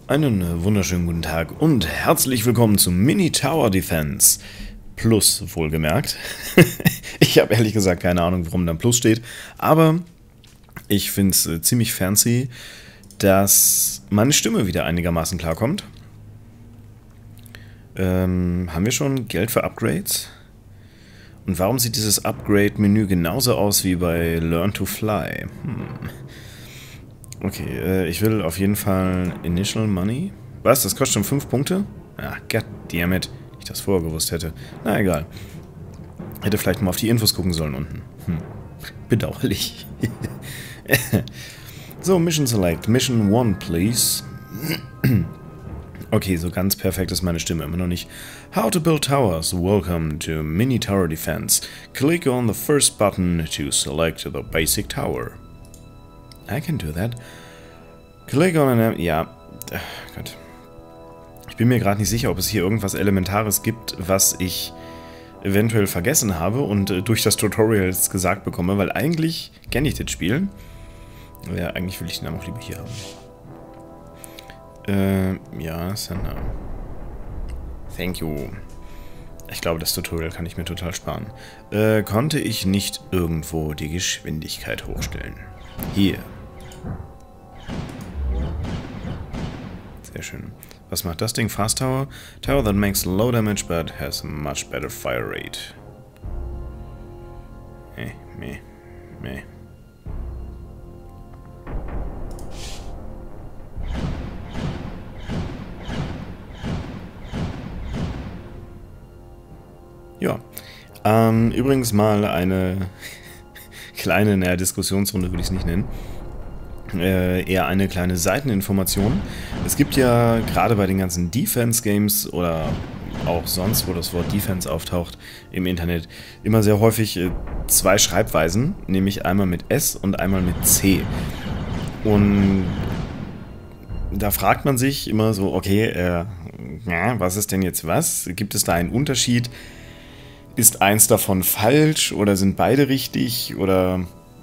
Einen wunderschönen guten Tag und herzlich willkommen zum Mini Tower Defense. Plus, wohlgemerkt. Ich habe ehrlich gesagt keine Ahnung, warum da Plus steht, aber ich finde es ziemlich fancy, dass meine Stimme wieder einigermaßen klarkommt. Haben wir schon Geld für Upgrades? Und warum sieht dieses Upgrade-Menü genauso aus wie bei Learn to Fly? Okay, ich will auf jeden Fall Initial Money. Was? Das kostet schon 5 Punkte? Ah, goddammit. Ich das vorher gewusst hätte. Na egal. Hätte vielleicht mal auf die Infos gucken sollen unten. Bedauerlich. So, Mission Select. Mission 1, please. Okay, so ganz perfekt ist meine Stimme immer noch nicht. How to build towers. Welcome to Mini Tower Defense. Click on the first button to select the basic tower. I can do that. Click on an... Ja, Gott. Ich bin mir gerade nicht sicher, ob es hier irgendwas Elementares gibt, was ich eventuell vergessen habe und durch das Tutorial jetzt gesagt bekomme, weil eigentlich kenne ich das Spiel. Ja, eigentlich will ich den auch lieber hier haben. Ja, Sender. Thank you. Ich glaube, das Tutorial kann ich mir total sparen. Konnte ich nicht irgendwo die Geschwindigkeit hochstellen? Hier. Sehr schön. Was macht das Ding? Fast Tower? Tower that makes low damage but has a much better fire rate. Meh. Ja. Übrigens mal eine kleine, naja, Diskussionsrunde würde ich es nicht nennen. Eher eine kleine Seiteninformation. Es gibt ja gerade bei den ganzen Defense-Games oder auch sonst, wo das Wort Defense auftaucht im Internet, immer sehr häufig zwei Schreibweisen, nämlich einmal mit S und einmal mit C. Und da fragt man sich immer so, okay, ja, was ist denn jetzt was? Gibt es da einen Unterschied? Ist eins davon falsch oder sind beide richtig oder...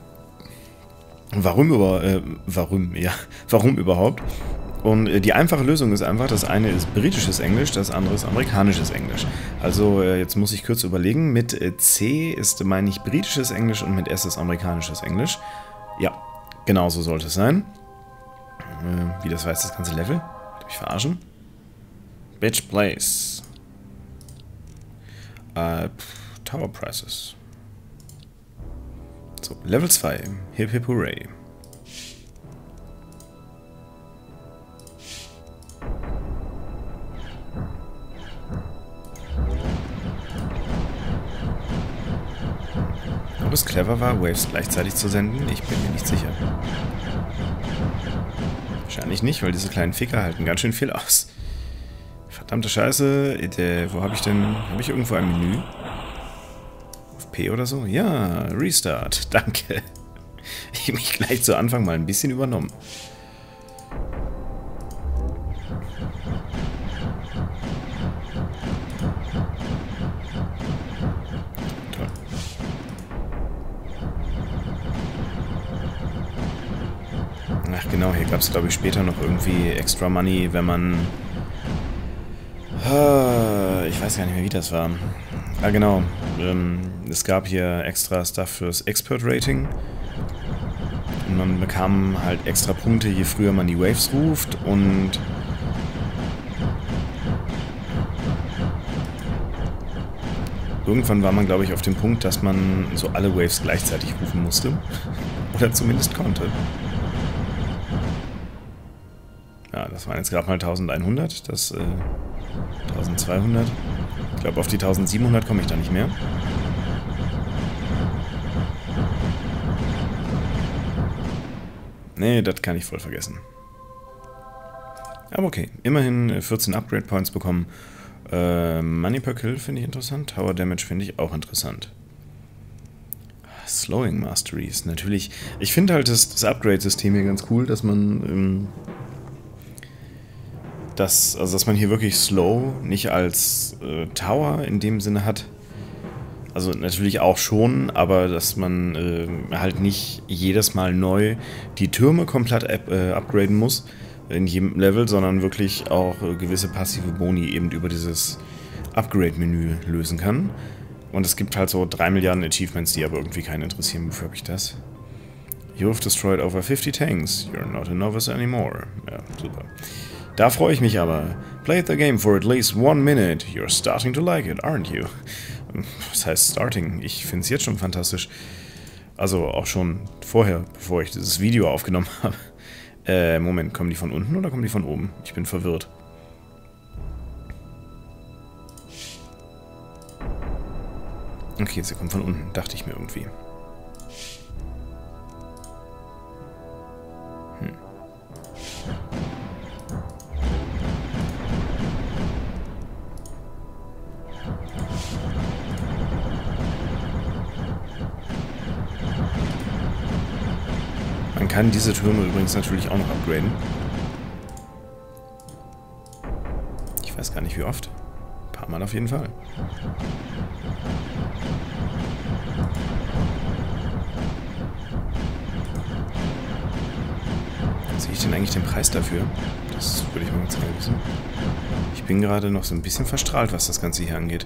Warum überhaupt? Und die einfache Lösung ist einfach, das eine ist britisches Englisch, das andere ist amerikanisches Englisch. Also jetzt muss ich kurz überlegen, mit C ist, meine ich, britisches Englisch und mit S ist amerikanisches Englisch. Ja, genau so sollte es sein. Wie das weiß das ganze Level? Wollt ihr mich verarschen? Bitch Place. Tower Prices. So, Level 2. Hip Hip Hooray. Ob es clever war, Waves gleichzeitig zu senden? Ich bin mir nicht sicher. Wahrscheinlich nicht, weil diese kleinen Ficker halten ganz schön viel aus. Verdammte Scheiße. Wo habe ich denn... Habe ich irgendwo ein Menü? Oder so? Ja, Restart. Danke. Ich habe mich gleich zu Anfang mal ein bisschen übernommen. Toll. Ach genau, hier gab es glaube ich später noch irgendwie extra Money, wenn man... Ich weiß gar nicht mehr, wie das war. Ah, genau. Es gab hier extra Stuff fürs Expert-Rating. Und man bekam halt extra Punkte, je früher man die Waves ruft. Und irgendwann war man, glaube ich, auf dem Punkt, dass man so alle Waves gleichzeitig rufen musste. Oder zumindest konnte. Ja, das waren jetzt gerade mal 1100. Das 1200. Ich glaube, auf die 1700 komme ich da nicht mehr. Nee, das kann ich voll vergessen. Aber okay, immerhin 14 Upgrade Points bekommen. Money per Kill finde ich interessant. Tower Damage finde ich auch interessant. Slowing Mastery ist natürlich... Ich finde halt das Upgrade-System hier ganz cool, dass man... dass man hier wirklich Slow nicht als Tower in dem Sinne hat. Also natürlich auch schon, aber dass man halt nicht jedes Mal neu die Türme komplett upgraden muss, in jedem Level, sondern wirklich auch gewisse passive Boni eben über dieses Upgrade-Menü lösen kann. Und es gibt halt so 3 Milliarden Achievements, die aber irgendwie keinen interessieren. Wofür habe ich das? You have destroyed over 50 tanks. You're not a novice anymore. Ja, super. Da freue ich mich aber. Played the game for at least 1 minute. You're starting to like it, aren't you? Was heißt starting? Ich finde es jetzt schon fantastisch. Also auch schon vorher, bevor ich dieses Video aufgenommen habe. Moment, kommen die von unten oder kommen die von oben? Ich bin verwirrt. Okay, sie kommen von unten, dachte ich mir irgendwie. Man kann diese Türme übrigens natürlich auch noch upgraden. Ich weiß gar nicht wie oft. Ein paar Mal auf jeden Fall. Sehe ich denn eigentlich den Preis dafür? Das würde ich mal ganz gerne wissen. Ich bin gerade noch so ein bisschen verstrahlt, was das Ganze hier angeht.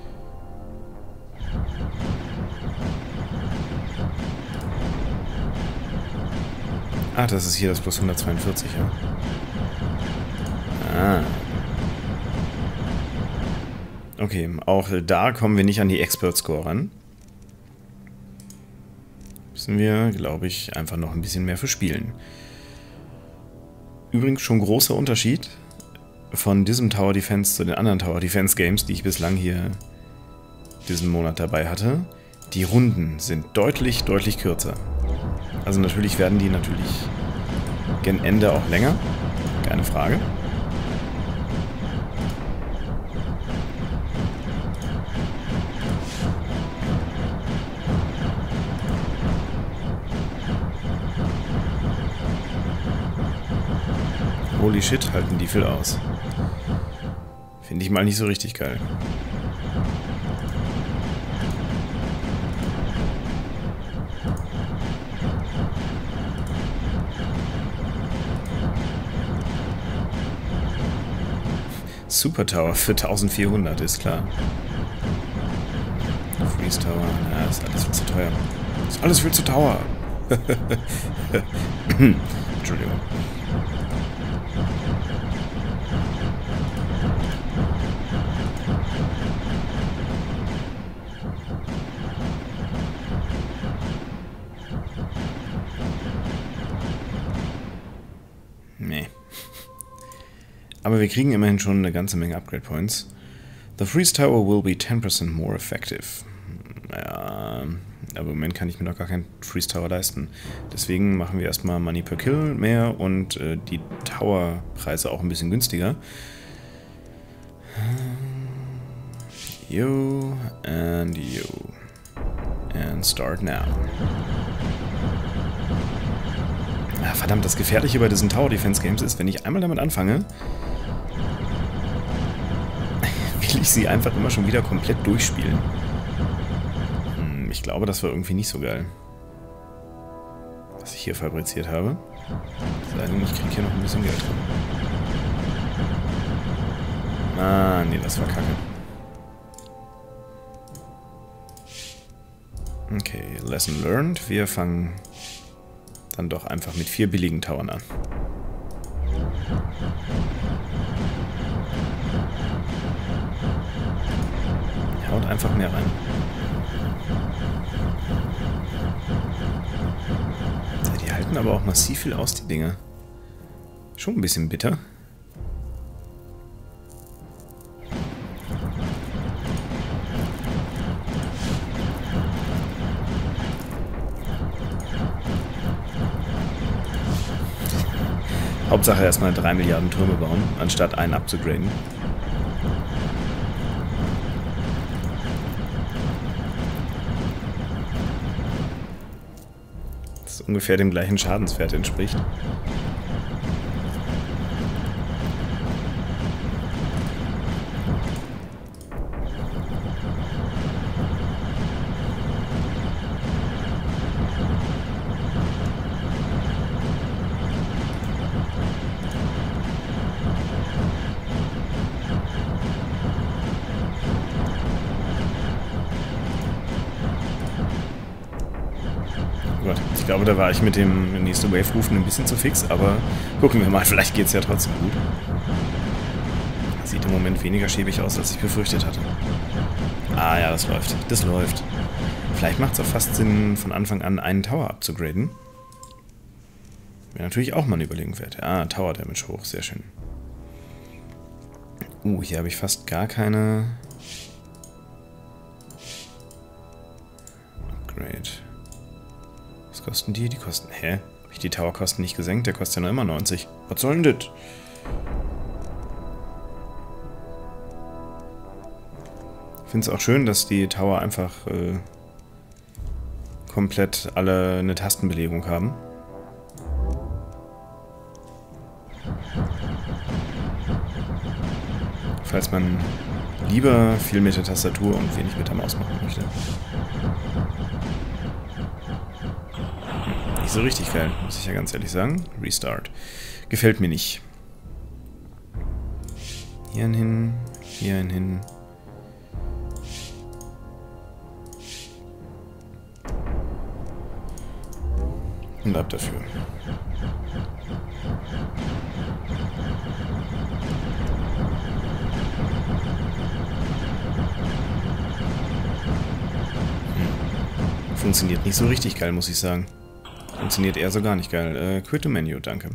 Ah, das ist hier das plus 142, ja. Ah. Okay, auch da kommen wir nicht an die Expert Score ran. Müssen wir, glaube ich, einfach noch ein bisschen mehr verspielen. Übrigens schon großer Unterschied von diesem Tower Defense zu den anderen Tower Defense Games, die ich bislang hier diesen Monat dabei hatte. Die Runden sind deutlich, deutlich kürzer. Also natürlich werden die gen Ende auch länger. Keine Frage. Holy shit, halten die viel aus. Finde ich mal nicht so richtig geil. Super Tower für 1400, ist klar. Freeze Tower, na, ist alles viel zu teuer. Ist alles viel zu teuer. Entschuldigung. Nee. Aber wir kriegen immerhin schon eine ganze Menge Upgrade Points. The Freeze Tower will be 10% more effective. Naja, aber im Moment kann ich mir noch gar keinen Freeze Tower leisten. Deswegen machen wir erstmal Money per Kill mehr und die Tower-Preise auch ein bisschen günstiger. You and you. And start now. Ah, verdammt, das Gefährliche bei diesen Tower Defense Games ist, wenn ich einmal damit anfange, will ich sie einfach immer schon wieder komplett durchspielen. Ich glaube, das war irgendwie nicht so geil, was ich hier fabriziert habe. Sei denn, ich kriege hier noch ein bisschen Geld drin. Ah, nee, das war kacke. Okay, Lesson learned. Wir fangen dann doch einfach mit 4 billigen Towern an. Haut einfach mehr rein. Die halten aber auch massiv viel aus, die Dinger. Schon ein bisschen bitter. Hauptsache erstmal 3 Milliarden Türme bauen, anstatt einen abzugraden. Das ungefähr dem gleichen Schadenswert entspricht. Ich glaube, da war ich mit dem nächsten Wave-Rufen ein bisschen zu fix, aber gucken wir mal, vielleicht geht es ja trotzdem gut. Sieht im Moment weniger schäbig aus, als ich befürchtet hatte. Ah ja, das läuft. Das läuft. Vielleicht macht es auch fast Sinn, von Anfang an einen Tower abzugraden. Wäre natürlich auch mal eine Überlegung wert. Ah, Tower Damage hoch, sehr schön. Hier habe ich fast gar keine... Upgrade. Was kosten die? Die kosten... Hä? Habe ich die Towerkosten nicht gesenkt? Der kostet ja noch immer 90. Was soll denn das? Ich finde es auch schön, dass die Tower einfach komplett alle eine Tastenbelegung haben. Falls man lieber viel mit der Tastatur und wenig mit der Maus machen möchte. Nicht so richtig geil, muss ich ja ganz ehrlich sagen. Restart. Gefällt mir nicht. Hier hin, hier hin. Und ab dafür. Funktioniert nicht so richtig geil, muss ich sagen. Funktioniert eher so gar nicht geil. Quit to Menu, danke.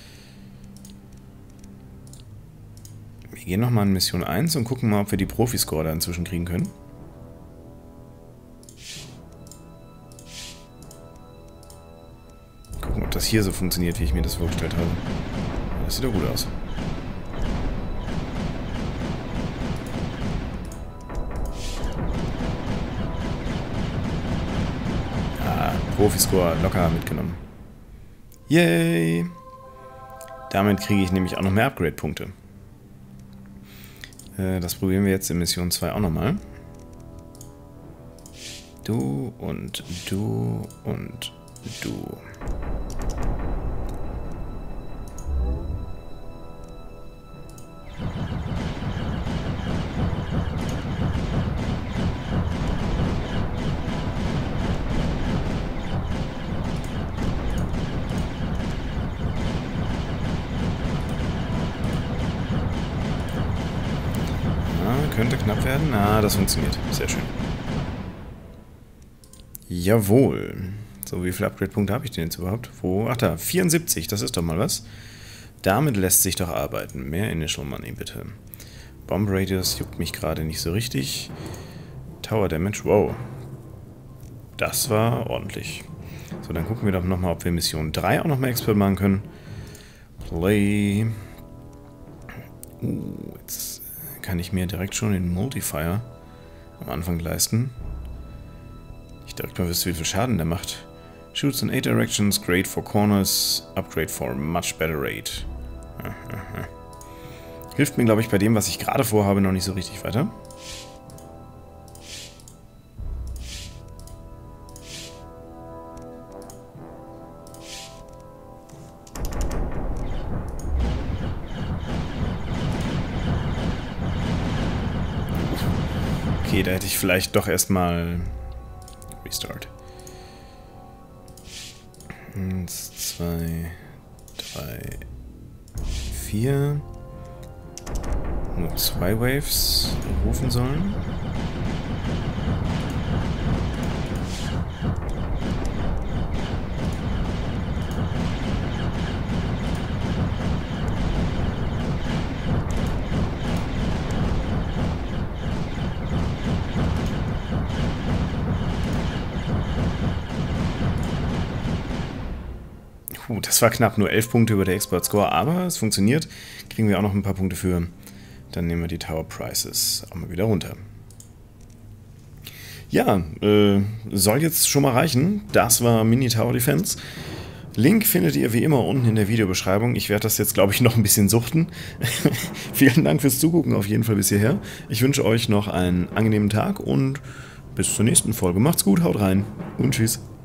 Wir gehen nochmal in Mission 1 und gucken mal, ob wir die Profi-Score da inzwischen kriegen können. Gucken, ob das hier so funktioniert, wie ich mir das vorgestellt habe. Das sieht doch gut aus. Profi-Score locker mitgenommen. Yay! Damit kriege ich nämlich auch noch mehr Upgrade-Punkte. Das probieren wir jetzt in Mission 2 auch nochmal. Du und du und du. Könnte knapp werden. Ah, das funktioniert. Sehr schön. Jawohl. So, wie viele Upgrade-Punkte habe ich denn jetzt überhaupt? Wo? Ach da, 74. Das ist doch mal was. Damit lässt sich doch arbeiten. Mehr Initial Money, bitte. Bomb Radius juckt mich gerade nicht so richtig. Tower Damage. Wow. Das war ordentlich. So, dann gucken wir doch nochmal, ob wir Mission 3 auch nochmal Expert machen können. Play. Jetzt kann ich mir direkt schon den Multifier am Anfang leisten. Ich direkt mal wüsste, wie viel Schaden der macht. Shoots in 8 directions, great for corners, upgrade for much better rate. Hilft mir, glaube ich, bei dem, was ich gerade vorhabe, noch nicht so richtig weiter. Okay, da hätte ich vielleicht doch erstmal Restart. 1, 2, 3, 4. Nur 2 Waves rufen sollen. Das war knapp, nur 11 Punkte über der Expert Score, aber es funktioniert. Kriegen wir auch noch ein paar Punkte für. Dann nehmen wir die Tower Prices auch mal wieder runter. Ja, soll jetzt schon mal reichen. Das war Mini Tower Defense. Link findet ihr wie immer unten in der Videobeschreibung. Ich werde das jetzt, glaube ich, noch ein bisschen suchten. Vielen Dank fürs Zugucken auf jeden Fall bis hierher. Ich wünsche euch noch einen angenehmen Tag und bis zur nächsten Folge. Macht's gut, haut rein und tschüss.